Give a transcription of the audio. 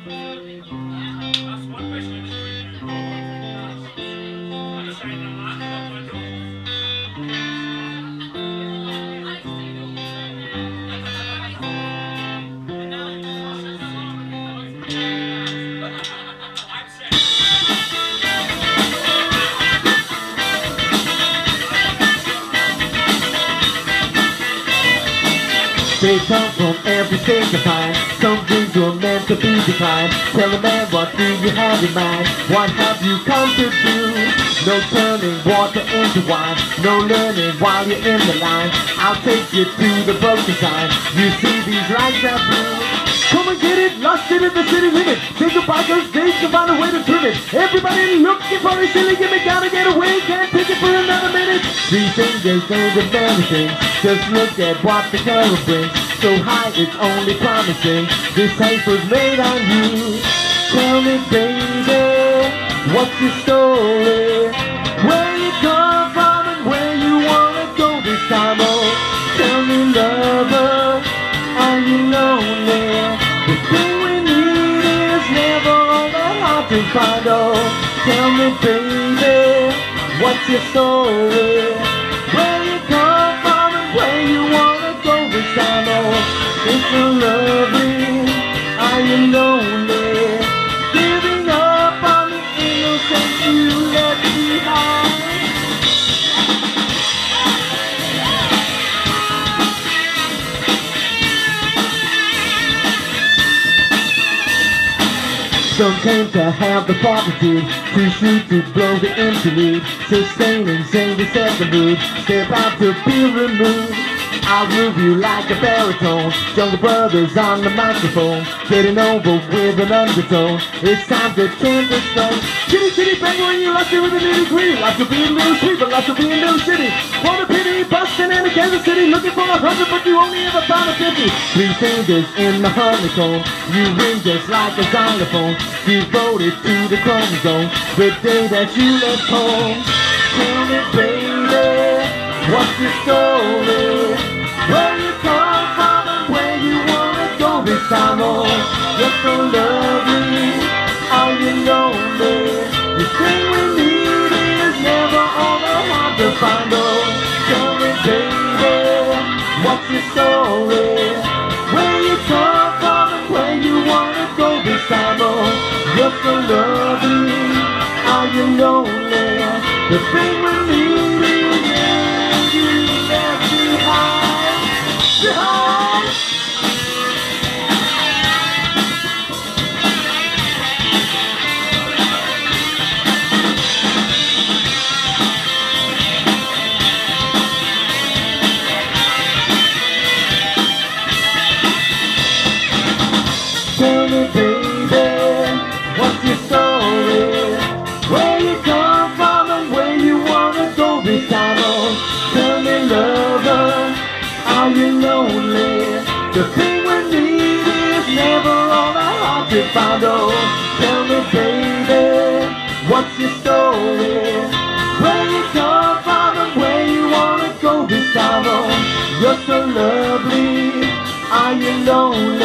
They come from every stage of time. Some dreams were meant to be defined. Tell a man, what do you have in mind? What have you come to do? No turning water into wine. No learning while you're in the line. I'll take you to the broken sign. You see these lights are blue. Come and get it, lost it in the city limit. Say goodbye, cause they can find a way to trim it. Everybody looking for a silly gimmick. Gotta get away, can't take it for another minute. Three fingers ain't the very thing. Just look at what the camera brings. So high, it's only promising. This tape was made on you. Tell me, baby, what's your story? Where you come from and where you wanna go this time? Oh, tell me, lover, are you lonely? The thing we need is never all that hard to find. Oh, tell me, baby, what's your story? Where you come from and where you wanna go this time? Oh, it's so lovely, are you lonely? Giving up on the innocence you left behind. Some came to have the property, too sweet to blow the interlude. Sustaining, sing to set the mood, step out to be removed. I'll groove you like a baritone. Jungle Brothers on the microphone, getting over with an undertone. It's time to change the stone. Kitty, kitty, bang when you lost it with a nitty gritty. Lots of being little sweet, but lots of being little shitty. What a pity, busting in a Kansas City, looking for 100, but you only ever found a 50. Three fingers in the honeycomb, you ring just like a xylophone. Devoted to the chromosome, the day that you left home. Tell me, baby, what's your story? Where you come from and where you wanna go this time? Oh, you're so lovely, are you lonely? The thing we need is never all the hard to find. Oh, tell me, baby, what's your story? Where you come from and where you wanna go this time? Oh, you're so lovely, are you lonely? The thing we need is you left behind. Tell me, baby, what's your story? Where you come from and where you wanna go this time? Oh, tell me, lover, are you lonely? The thing we need is never all that hard to find. Oh, tell me, baby, what's your story? Where you come from and where you wanna go this time? Oh, you're so lovely, are you lonely?